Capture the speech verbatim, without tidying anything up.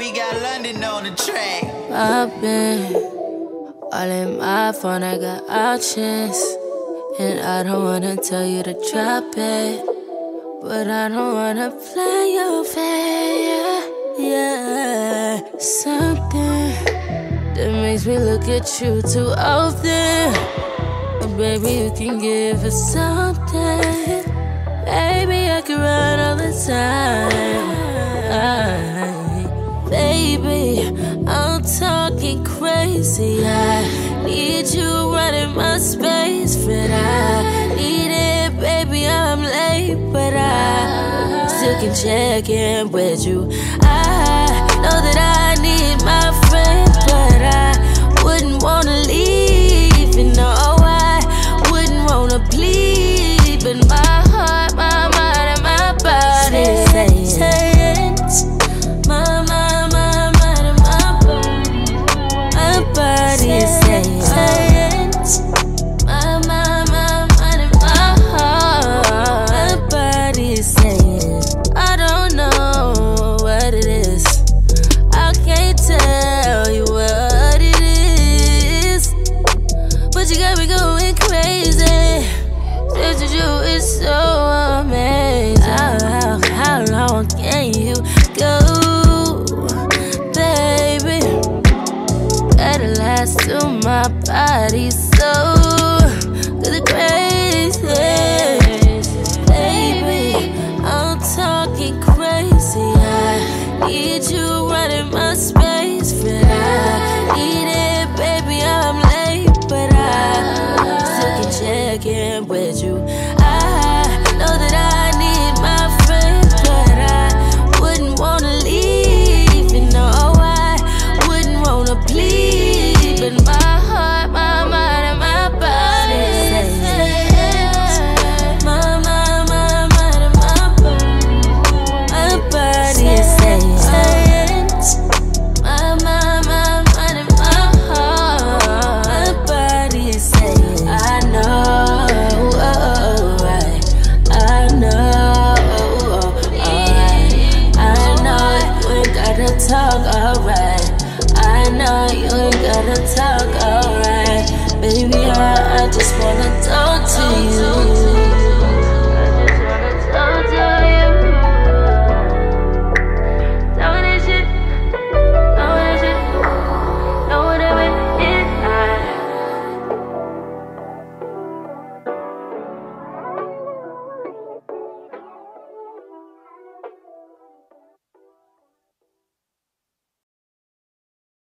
we got London on the track. Poppin', all in my phone, I got options. And I don't wanna tell you to drop it, but I don't wanna play your fair. Yeah, something that makes me look at you too often. But baby, you can give us something. Baby, I can run all the time. I, baby, I'm talking crazy. I need you running my space, but I need it, baby. I'm late, but I still can check in with you. I know that I need my friend, but I wouldn't wanna leave. You know, I wouldn't wanna bleed, but my heart, my mind, and my body saying, saying my, my, my mind, and my body, my body is saying, saying my, my, my mind, and my heart, my body is saying, I don't know what it is, I can't tell you what it is, but you got me going crazy. Just to you is so amazing. How, how, how long can you go, baby? Gotta last till my body so good crazy. Baby, I'm talking crazy. I need you running my space, but I need it, baby. I'm late, but I still can check in with you. I know that I need my friend, but I wouldn't wanna leave. You know, I wouldn't wanna bleed, but my heart, my mind, and my body say, my, my, my mind, and my body, my body is saying, my, my, my mind, and my heart, my body is saying, I know, oh, right. I know, alright. I know you ain't gotta talk, alright. I know you ain't gotta talk, alright. Baby, I, I just wanna talk to you.